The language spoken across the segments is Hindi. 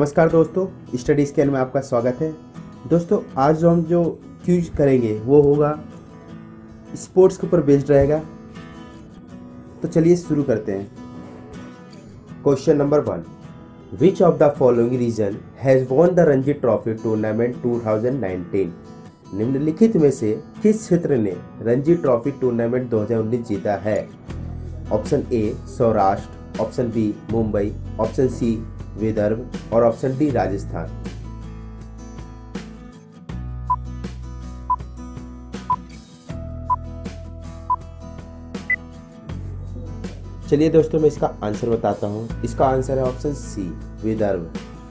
नमस्कार दोस्तों, स्टडी स्कैन में आपका स्वागत है। दोस्तों आज हम जो क्विज करेंगे वो होगा स्पोर्ट्स के ऊपर बेस्ड रहेगा। तो चलिए शुरू करते हैं। Question number 1, which of the following region has won the Ranji trophy tournament 2019? निम्नलिखित में से किस क्षेत्र ने रणजी ट्रॉफी टूर्नामेंट 2019 जीता है? Option A Saurashtra, option B Mumbai, option C Vidarbha और ऑप्शन डी राजस्थान। चलिए दोस्तों मैं इसका आंसर बताता हूं। इसका आंसर है option C Vidarbha.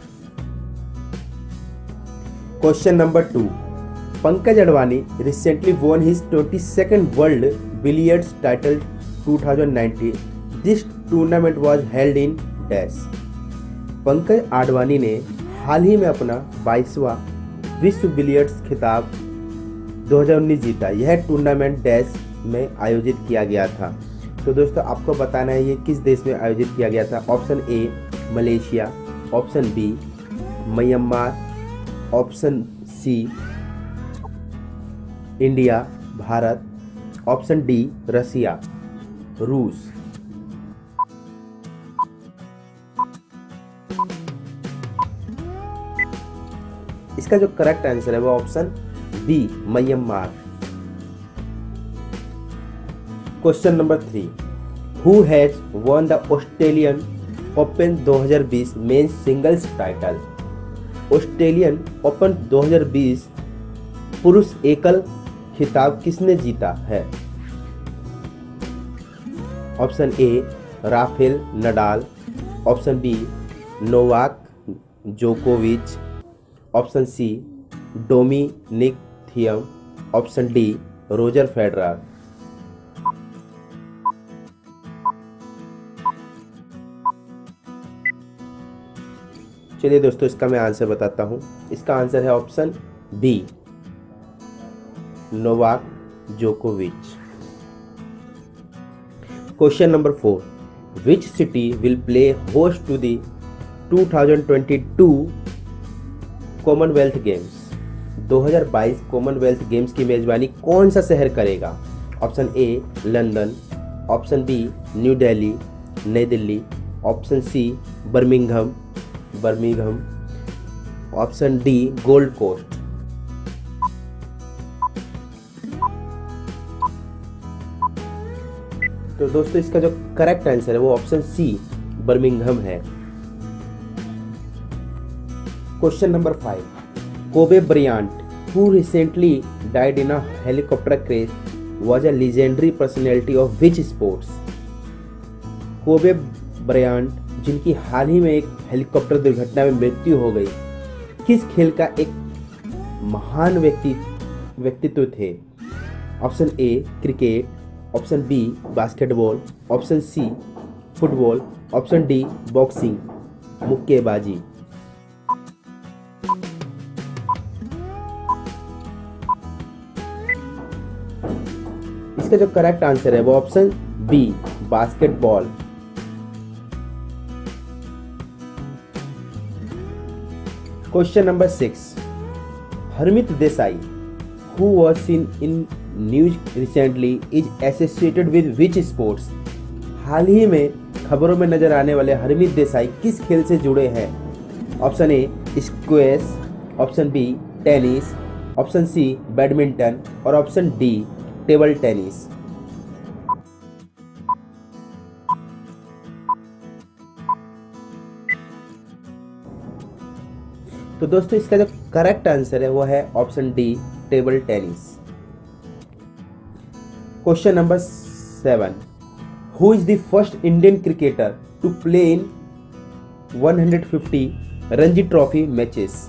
Question number 2, Pankaj Advani recently won his 22nd world billiards title 2019। This tournament was held in dash. Pankaj Advani ने हाल ही में अपना 22वां विश्व बिलियर्ड्स खिताब 2019 जीता। यह टूर्नामेंट डैश में आयोजित किया गया था। तो दोस्तों आपको बताना है ये किस देश में आयोजित किया गया था। Option A Malaysia, option B Myanmar, option C India Bharat, option D Russia रूस। इसका जो करेक्ट आंसर है वो option B Myanmar. Question number 3, who has won the Australian Open 2020 men's singles title? Australian Open 2020 पुरुष एकल खिताब किसने जीता है? Option A Rafael Nadal, option B Novak जोकोविच, option C Dominic Thiem, option D Roger Federer. चलिए दोस्तों इसका मैं आंसर बताता हूं। इसका आंसर है ऑप्शन बी नोवाक जोकोविच। Question number 4, which city will play host to the 2022 Commonwealth Games? 2022 Commonwealth Games की मेजबानी कौन सा शहर करेगा? Option A London, option B new Delhi Nai Dilli, option C Birmingham, option D Gold Coast. तो दोस्तों इसका जो करेक्ट आंसर है वो ऑप्शन सी बर्मिंघम है। Question number 5, Kobe Bryant who recently died in a helicopter crash was a legendary personality of which sports? Kobe Bryant जिनकी हाल ही में एक हेलीकॉप्टर दुर्घटना में मृत्यु हो गई, किस खेल का एक महान व्यक्तित्व थे? Option A cricket, option B basketball, option C football, option D boxing मुक्केबाजी। इसका जो करेक्ट आंसर है वो option B basketball. Question number 6, Harmeet Desai who was seen in news recently is associated with which sports? हाल ही में खबरों में नजर आने वाले हरमित देसाई किस खेल से जुड़े हैं? Option A squash, option B tennis, option C badminton और ऑप्शन डी टेबल टेनिस। तो दोस्तों इसका जो करेक्ट आंसर है वो है option D table tennis. Question number 7, who is the first Indian cricketer to play in 150 Ranji trophy matches?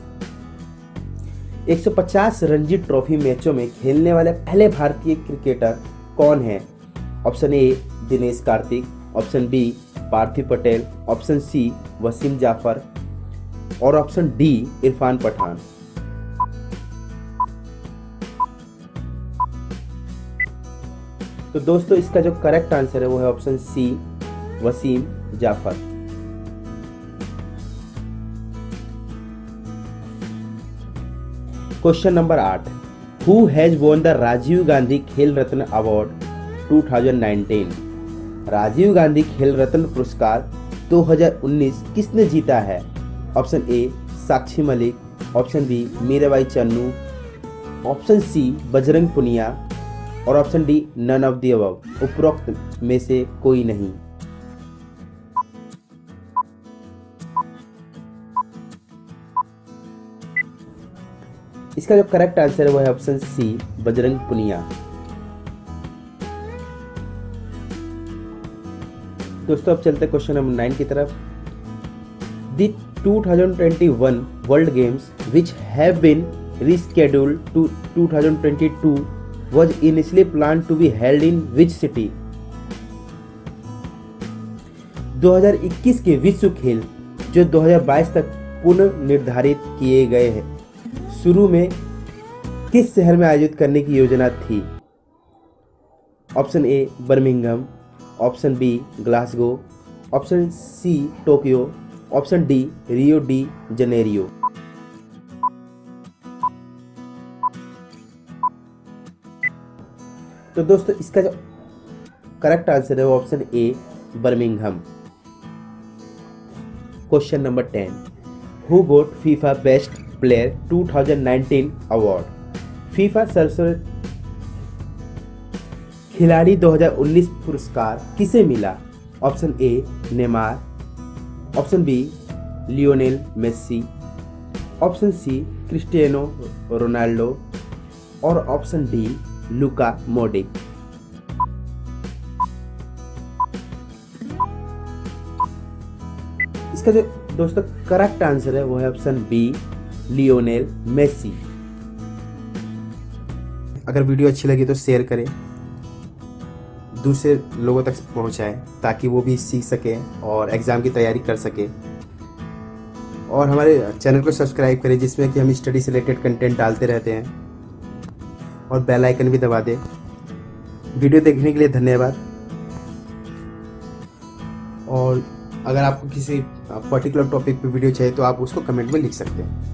150 Ranji trophy मैचों में खेलने वाले पहले भारतीय क्रिकेटर कौन है? Option A Dinesh Karthik, option B Parthiv Patel, option C Wasim Jafar और ऑप्शन डी इरफान पठान। तो दोस्तों इसका जो करेक्ट आंसर है वो है option C Wasim Jaffer. Question number 8, who has won the Rajiv Gandhi Khel Ratna award 2019? Rajiv Gandhi Khel रत्न पुरस्कार 2019 किसने जीता है? Option A Sakshi Malik, option B Mirabai Chanu, option C Bajrang Punia और option D none of the above, उपरोक्त में से कोई नहीं। इसका जो करेक्ट आंसर है वो है ऑप्शन सी बजरंग पुनिया। दोस्तों अब चलते क्वेश्चन नंबर 9 की तरफ। The 2021 world games which have been rescheduled to 2022 was initially planned to be held in which city? 2021 के विश्व खेल जो 2022 तक पुनः निर्धारित किए गए हैं, शुरू में किस शहर में आयोजित करने की योजना थी? Option A Birmingham, option B Glasgow, option C Tokyo, option D Rio de Janeiro. तो दोस्तों इसका जो करेक्ट आंसर है वो option A Birmingham. Question number 10, who got FIFA best player 2019 award? FIFA सर्वश्रेष्ठ खिलाड़ी 2019 पुरस्कार किसे मिला? Option A Neymar, option B Lionel Messi, option C Cristiano Ronaldo और ऑप्शन डी लुका मोड्रिक। इसका जो दोस्तों करेक्ट आंसर है वो है ऑप्शन बी लियोनेल मेसी। अगर वीडियो अच्छी लगी तो शेयर करें, दूसरे लोगों तक पहुंचाएं ताकि वो भी सीख सके और एग्ज़ाम की तैयारी कर सके। और हमारे चैनल को सब्सक्राइब करें जिसमें कि हम स्टडी से रिलेटेड कंटेंट डालते रहते हैं, और बेल आइकन भी दबा दें। वीडियो देखने के लिए धन्यवाद। और अगर आपको किसी पर्टिकुलर टॉपिक पे वीडियो चाहिए तो आप उसको कमेंट में लिख सकते हैं।